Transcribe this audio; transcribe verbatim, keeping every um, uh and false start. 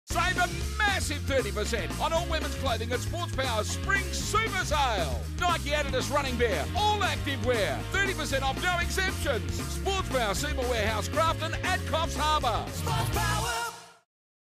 Save a massive thirty percent on all women's clothing at SportsPower Spring Super Sale. Nike Adidas Running Bear, all active wear, thirty percent off, no exceptions. SportsPower Super Warehouse, Grafton at Coffs Harbour. SportsPower.